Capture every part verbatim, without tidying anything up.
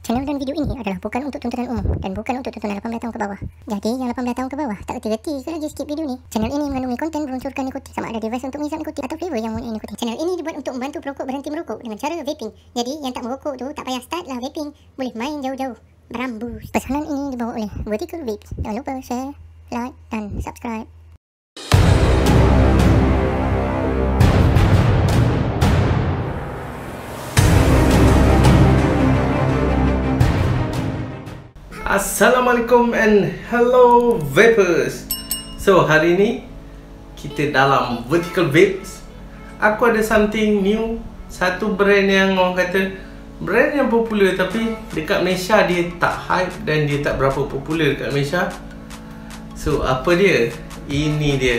Channel dan video ini adalah bukan untuk tontonan umum dan bukan untuk tontonan lapan belas tahun ke bawah. Jadi yang lapan belas tahun ke bawah tak reti-reti kalau dia skip video ni. Channel ini mengandungi konten berunsurkan nikotin, sama ada device untuk mengisap nikotin atau flavor yang mengandungi nikotin. Channel ini dibuat untuk membantu perokok berhenti merokok dengan cara vaping. Jadi yang tak merokok tu tak payah start lah vaping, boleh main jauh-jauh. Berambus. Pesanan ini dibawa oleh Vertical Vapes. Jangan lupa share, like dan subscribe. Assalamualaikum and hello vapers. So hari ni kita dalam Vertical Vapes. Aku ada something new. Satu brand yang orang kata brand yang popular, tapi dekat Malaysia dia tak hype dan dia tak berapa popular dekat Malaysia. So apa dia? Ini dia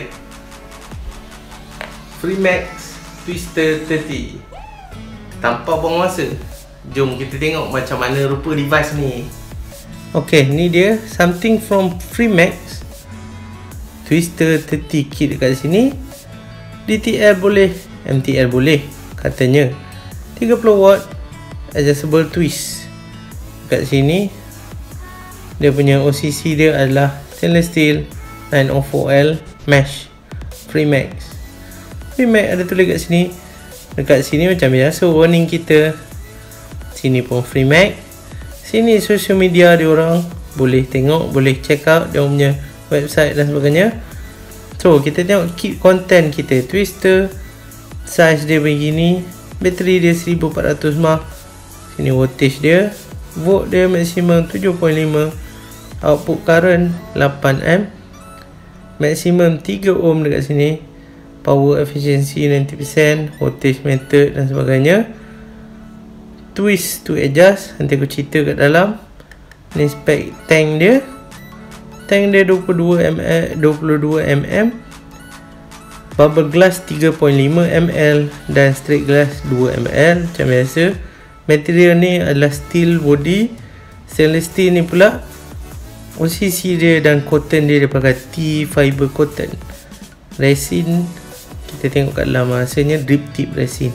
Freemax Twister tiga puluh. Tanpa buang masa, jom kita tengok macam mana rupa device ni. Ok, ni dia something from Freemax Twister tiga puluh kit dekat sini. D T L boleh, M T L boleh katanya. Tiga puluh watt adjustable twist. Dekat sini dia punya O C C dia adalah stainless steel nine oh four L mesh Freemax. Freemax ada tulis kat sini. Dekat sini macam biasa warning kita. Sini pun Freemax. Sini social media dia orang, boleh tengok, boleh check out dia punya website dan sebagainya. So kita tengok kit content kita. Twister size dia begini, bateri dia seribu empat ratus mAh. Sini voltage dia, volt dia maksimum tujuh perpuluhan lima, output current lapan ampere, maksimum tiga ohm dekat sini, power efficiency sembilan puluh peratus, voltage meter dan sebagainya. Twist to adjust, nanti aku cerita kat dalam. Ni spek tank dia. Tank dia dua puluh dua milimeter, bubble glass tiga perpuluhan lima mililiter dan straight glass dua mililiter macam biasa. Material ni adalah steel body. Stainless steel ni pula O C C dia dan cotton dia dia pakai T fiber cotton. Resin kita tengok kat dalam, rasanya drip tip resin.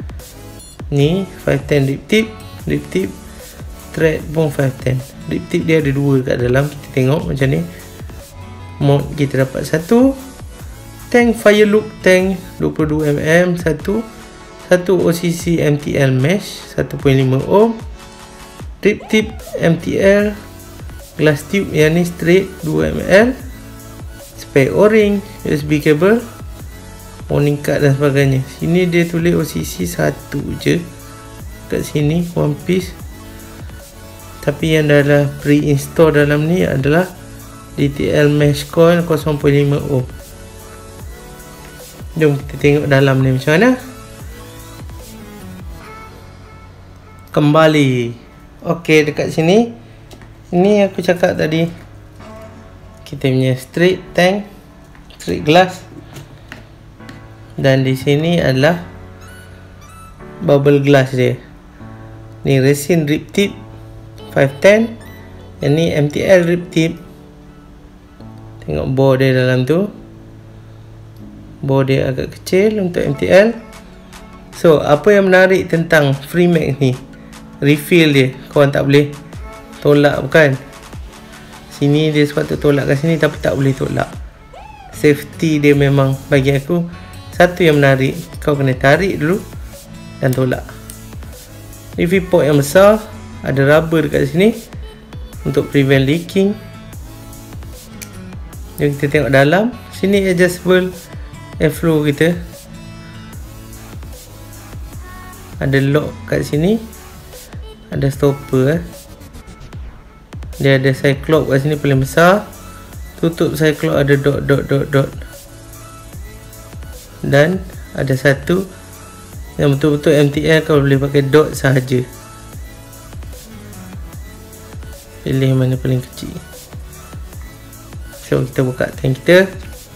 Ni lima sepuluh drip tip, drip tip thread pun lima sepuluh. Drip tip dia ada dua kat dalam, kita tengok macam ni. Mod kita dapat satu. Tank fire loop tank dua puluh dua milimeter satu. Satu O C C M T L mesh satu perpuluhan lima ohm. Drip tip M T L. Glass tube yang ni straight dua milimeter. Spare o-ring, U S B cable, warning card dan sebagainya. Sini dia tulis O C C satu je. Kat sini one piece. Tapi yang dah pre-install dalam ni adalah D T L mesh coil kosong perpuluhan lima ohm. Jom kita tengok dalam ni macam mana. Kembali. Ok, dekat sini ini aku cakap tadi, kita punya straight tank, straight glass. Dan di sini adalah bubble glass dia. Ni resin drip tip lima sepuluh. Yang ni M T L drip tip. Tengok bore dia dalam tu. Bore dia agak kecil untuk M T L. So apa yang menarik tentang Freemax ni, refill dia. Kawan tak boleh tolak, bukan? Sini dia sepatut tolak kat sini, tapi tak boleh tolak. Safety dia memang bagi aku satu yang menarik. Kau kena tarik dulu dan tolak. Refill port yang besar, ada rubber dekat sini untuk prevent leaking. Jom kita tengok dalam. Sini adjustable airflow kita. Ada lock kat sini. Ada stopper eh. Dia ada cyclops kat sini paling besar. Tutup cyclops ada dot dot dot dot. Dan ada satu yang betul-betul M T L, kau boleh pakai dot sahaja. Pilih mana paling kecil. So kita buka tank kita.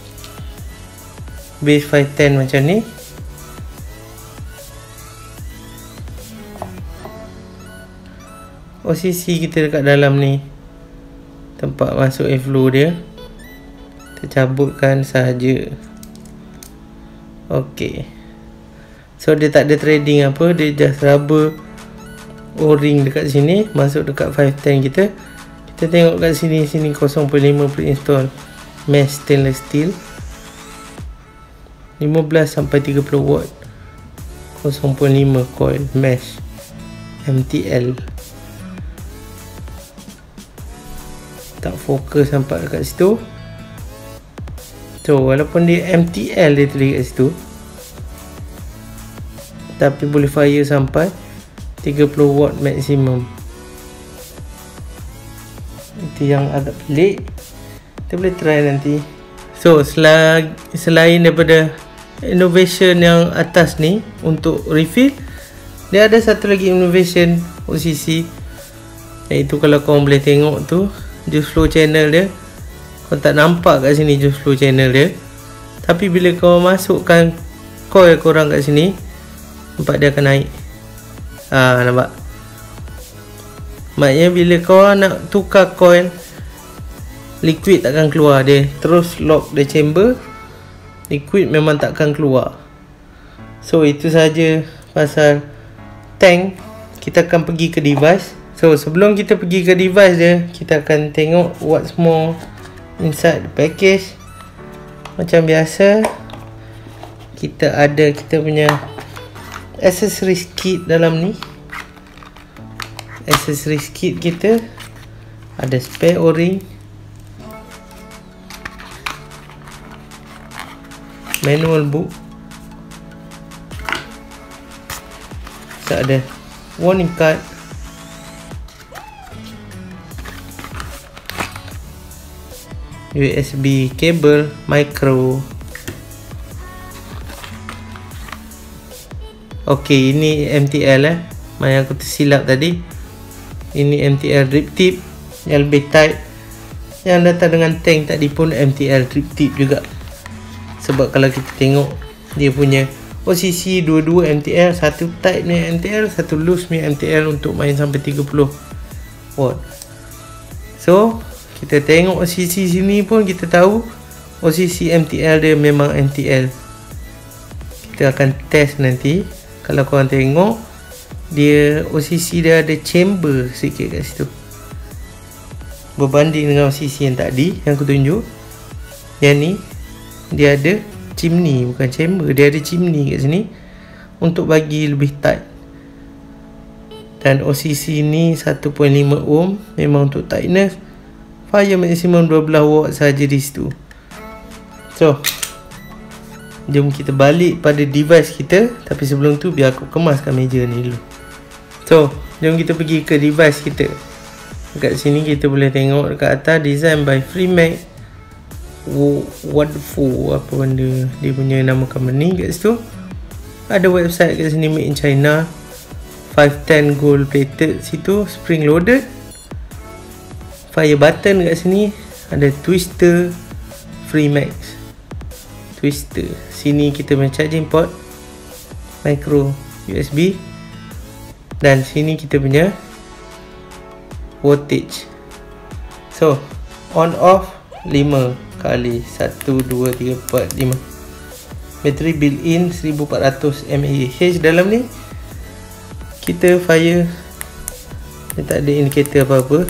Base lima sepuluh macam ni. O C C kita dekat dalam ni, tempat masuk airflow dia, kita cabutkan sahaja. Ok, so dia tak ada threading apa, dia just rubber O-ring dekat sini, masuk dekat five ten kita. Kita tengok kat sini, sini kosong perpuluhan lima pre-install mesh stainless steel lima belas sampai tiga puluh watt, kosong perpuluhan lima coil mesh M T L. Tak fokus nampak dekat situ. So walaupun dia M T L dia tulis kat situ, tapi boleh fire sampai tiga puluh watt maksimum. Itu yang agak pelik. Kita boleh try nanti. So selain, selain daripada innovation yang atas ni untuk refill, dia ada satu lagi innovation O C C, iaitu kalau korang boleh tengok tu juice flow channel dia. Korang tak nampak kat sini juice flow channel dia, tapi bila korang masukkan coil korang kat sini, nampak dia akan naik. Ah, nampak? Maknanya bila korang nak tukar coil, liquid takkan keluar, dia terus lock the chamber, liquid memang takkan keluar. So itu saja pasal tank. Kita akan pergi ke device. So sebelum kita pergi ke device dia, kita akan tengok what's more inside the package. Macam biasa, kita ada kita punya accessories kit dalam ni. Accessories kit kita ada spare O-ring, manual book, so ada warning card, U S B cable, micro. Okey, ini M T L eh. Mana aku tersilap tadi. Ini M T L drip tip yang lebih tight. Yang datang dengan tank tadi pun M T L drip tip juga. Sebab kalau kita tengok dia punya O C C dua-dua M T L, satu tight ni M T L, satu loose ni M T L untuk main sampai tiga puluh watt. So kita tengok O C C sini pun kita tahu O C C M T L dia memang M T L. Kita akan test nanti. Kalau korang tengok, dia O C C dia ada chamber sikit kat situ, berbanding dengan O C C yang tadi yang aku tunjuk. Yang ni dia ada chimney, bukan chamber, dia ada chimney kat sini untuk bagi lebih tight. Dan O C C ni satu perpuluhan lima ohm, memang untuk tightness. Fire maksimum dua belas watt saja di situ. So jom kita balik pada device kita. Tapi sebelum tu biar aku kemaskan meja ni dulu. So jom kita pergi ke device kita. Dekat sini kita boleh tengok dekat atas, design by Freemax. Wonderful apa benda, dia punya nama company kat situ. Ada website kat sini, made in China, five ten gold plated situ, spring loaded. Fire button kat sini, ada twister Freemax twister. Sini kita punya charging port, micro U S B, dan sini kita punya voltage. So on off lima kali satu, dua, tiga, empat, lima. Bateri built in seribu empat ratus mAh dalam ni. Kita fire, dia tak ada indikator apa-apa.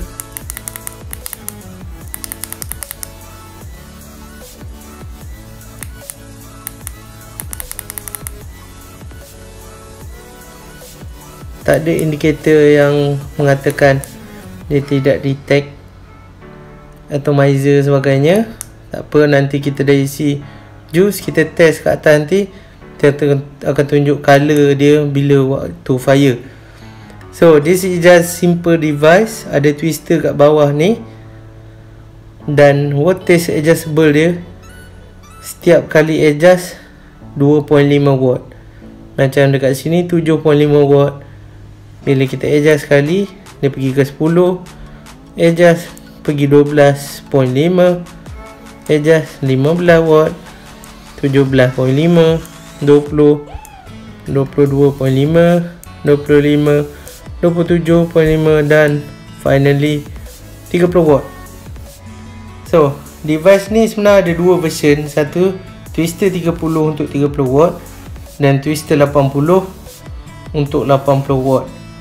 Tak ada indikator yang mengatakan dia tidak detect atomizer sebagainya. Tak apa, nanti kita dah isi juice, kita test kat atas nanti, kita akan tunjuk color dia bila waktu fire. So this is just simple device. Ada twister kat bawah ni, dan voltage adjustable dia setiap kali adjust dua perpuluhan lima watt. Macam dekat sini tujuh perpuluhan lima watt. Bila kita adjust sekali, dia pergi ke sepuluh, adjust pergi dua belas perpuluhan lima, adjust lima belas watt, tujuh belas perpuluhan lima, dua puluh, dua puluh dua perpuluhan lima, dua puluh lima, dua puluh tujuh perpuluhan lima, dan finally tiga puluh watt. So device ni sebenarnya ada dua version. Satu twister tiga puluh untuk tiga puluh watt, dan twister lapan puluh untuk lapan puluh watt.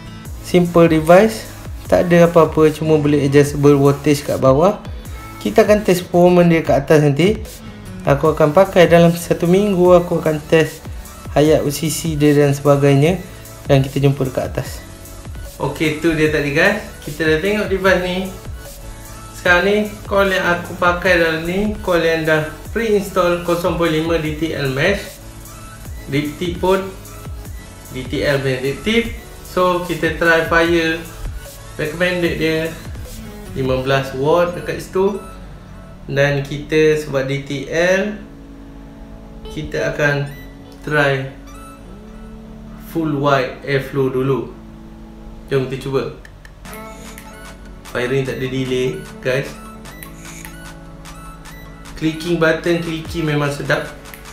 simple device, tak ada apa-apa, cuma boleh adjustable voltage kat bawah. Kita akan test performance dia kat atas nanti. Aku akan pakai dalam satu minggu, aku akan test hayat O C C dia dan sebagainya, dan kita jumpa dekat atas. Ok, tu dia tadi guys. Kita dah tengok device ni. Sekarang ni coil yang aku pakai dalam ni coil yang dah pre-install kosong perpuluhan lima D T L mesh. Deep tip pun D T L punya deep tip. So kita try fire, recommended dia lima belas watt dekat situ. Dan kita sebab D T L, kita akan try full wide airflow dulu. Jom kita cuba. Firing tak ada delay guys. Clicking button, clicking memang sedap.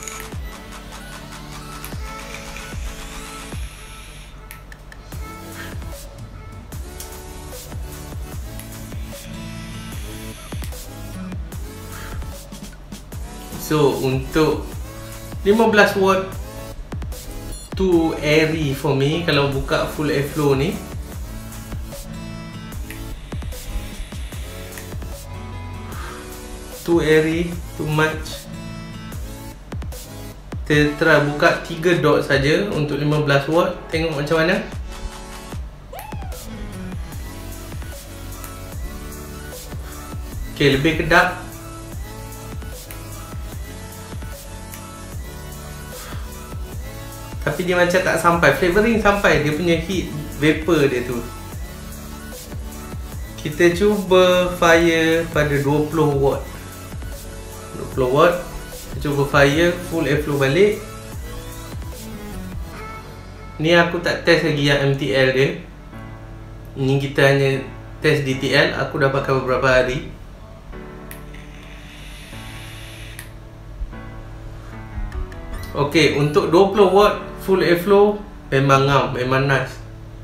So untuk lima belas watt too airy for me kalau buka full airflow ni. Too airy, too much. Kita try buka tiga dot saja untuk lima belas watt, tengok macam mana. Okay, lebih kedap. Tapi dia macam tak sampai, flavoring sampai, dia punya heat vapor dia tu. Kita cuba fire pada dua puluh watt. dua puluh watt. Kita cuba fire full airflow balik. Ni aku tak test lagi yang M T L dia. Ini kita hanya test D T L, aku dah pakai beberapa hari. Ok, untuk dua puluh watt full airflow memang ngam, memang nice.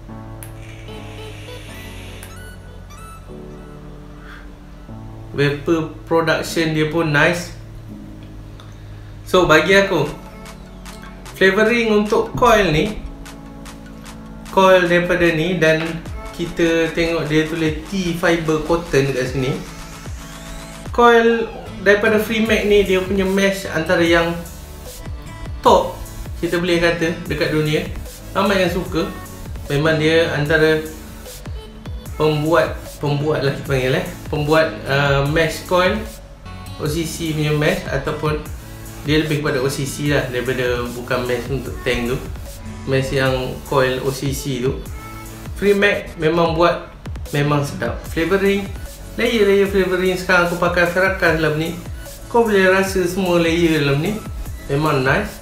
Vapor production dia pun nice. So bagi aku, flavoring untuk coil ni, coil daripada ni, dan kita tengok dia tulis T fiber cotton kat sini. Coil daripada Freemax ni, dia punya mesh antara yang top kita boleh kata dekat dunia. Ramai yang suka. Memang dia antara pembuat Pembuat lah kita panggil eh Pembuat uh, mesh coil, O C C punya mesh, ataupun dia lebih kepada O C C lah daripada bukan mesh untuk tank tu. Mesh yang coil O C C tu, Freemax memang buat memang sedap. Flavoring, layer-layer flavoring sekarang aku pakai Ferrakas dalam ni, kau boleh rasa semua layer dalam ni. Memang nice.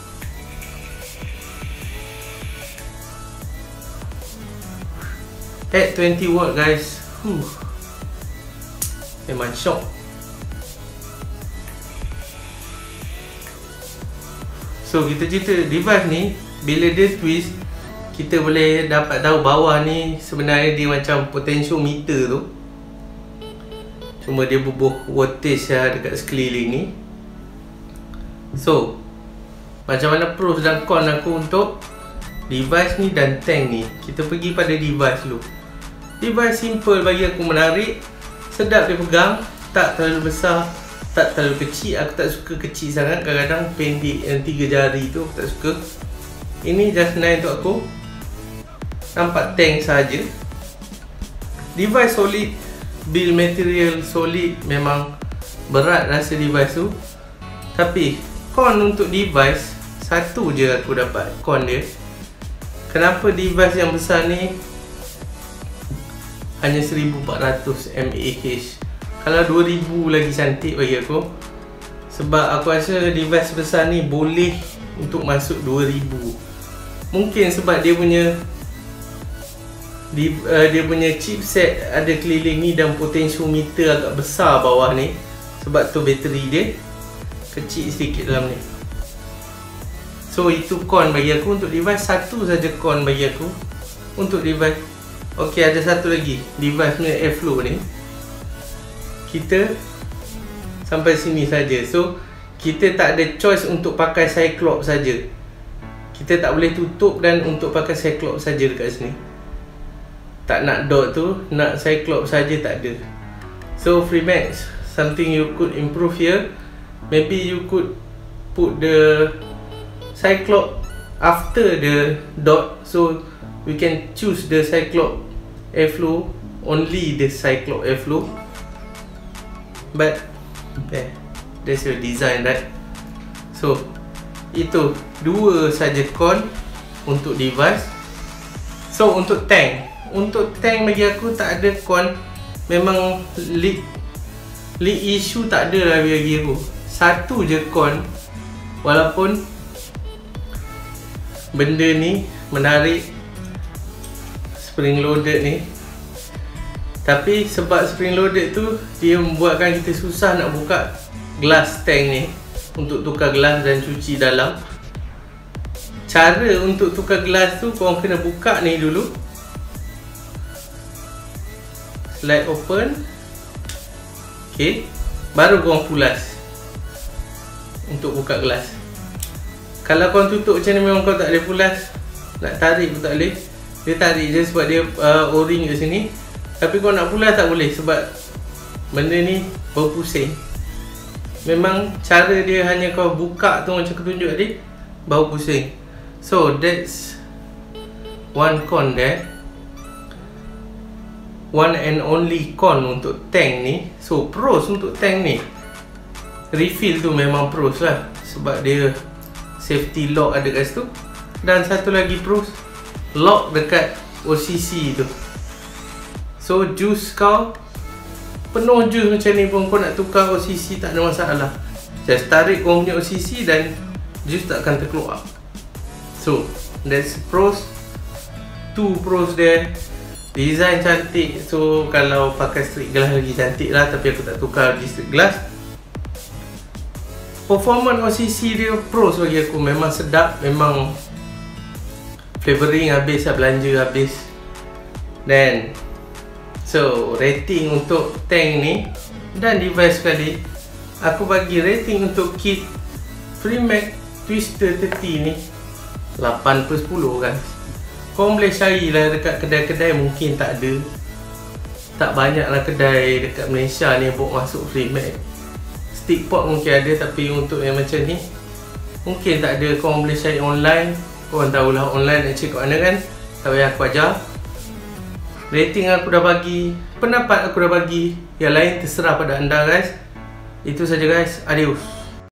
At dua puluh watt guys. Huh. Memang shock. So kita cerita device ni, bila dia twist, kita boleh dapat tahu bawah ni sebenarnya dia macam potentiometer tu. Cuma dia bubuh voltage lah dekat sekeliling ni. So macam mana pros dan con aku untuk device ni dan tank ni. Kita pergi pada device dulu. Device simple bagi aku, menarik, sedap dia pegang, tak terlalu besar, tak terlalu kecil. Aku tak suka kecil sangat, kadang-kadang pendek yang tiga jari tu aku tak suka. Ini just nice untuk aku. Nampak tank saja. Device solid, build material solid. Memang berat rasa device tu. Tapi con untuk device, satu je aku dapat con dia. Kenapa device yang besar ni hanya seribu empat ratus mAh? Kalau dua ribu lagi cantik bagi aku. Sebab aku rasa device besar ni boleh untuk masuk dua ribu. Mungkin sebab dia punya dia, uh, dia punya chipset ada keliling ni dan potentiometer agak besar bawah ni. Sebab tu bateri dia kecil sedikit dalam ni. So itu con bagi aku untuk device. Satu saja con bagi aku untuk device. Ok, ada satu lagi. Device punya airflow ni, kita sampai sini saja. So kita tak ada choice untuk pakai Cyclops saja. Kita tak boleh tutup dan untuk pakai Cyclops saja dekat sini. tak nak dot tu, nak Cyclops saja tak ada. So Freemax, something you could improve here. Maybe you could put the Cyclops after the dot, so we can choose the Cyclops airflow, only the Cyclops airflow. But yeah, that's your design, right? So itu dua saja con untuk device. So untuk tank, untuk tank bagi aku tak ada con. Memang leak leak issue tak ada lah bagi aku. Satu je con, walaupun benda ni menarik, spring loaded ni, tapi sebab spring loaded tu dia membuatkan kita susah nak buka glass tank ni untuk tukar gelas dan cuci dalam. Cara untuk tukar gelas tu korang kena buka ni dulu, slide open, ok, baru korang pulas untuk buka gelas. Kalau korang tutup macam ni memang korang tak boleh pulas, nak tarik pun tak boleh. Dia tarik je sebab dia uh, o-ring kat sini, tapi korang nak pulas tak boleh sebab benda ni berpusing. Memang cara dia hanya kau buka tu macam aku tunjuk tadi, baru pusing. So that's one con there, one and only con untuk tank ni. So pros untuk tank ni, refill tu memang pros lah sebab dia safety lock ada kat situ. Dan satu lagi pros, lock dekat O C C tu. So juice kau penuh juice macam ni pun kau nak tukar O C C tak ada masalah. Just tarik kau punya O C C dan juice tak akan terkeluar. So that's pros. Two pros there. Design cantik. So kalau pakai straight glass lagi cantik lah, tapi aku tak tukar lagi straight glass. Performance O C C dia pros bagi aku. Memang sedap. Memang flavoring habis lah, belanja habis. Then so rating untuk tank ni dan device sekali, aku bagi rating untuk kit Freemax Twister tiga puluh ni lapan per sepuluh guys. Kau boleh cari lah dekat kedai-kedai, mungkin tak ada. Tak banyak lah kedai dekat Malaysia ni bawa masuk Freemax. Stick pot mungkin ada, tapi untuk yang macam ni mungkin tak ada. Kau boleh cari online. Korang tahulah online nak check kat mana kan. Tak payah aku ajar. Rating aku dah bagi, pendapat aku dah bagi. Yang lain terserah pada anda guys. Itu saja guys. Adios.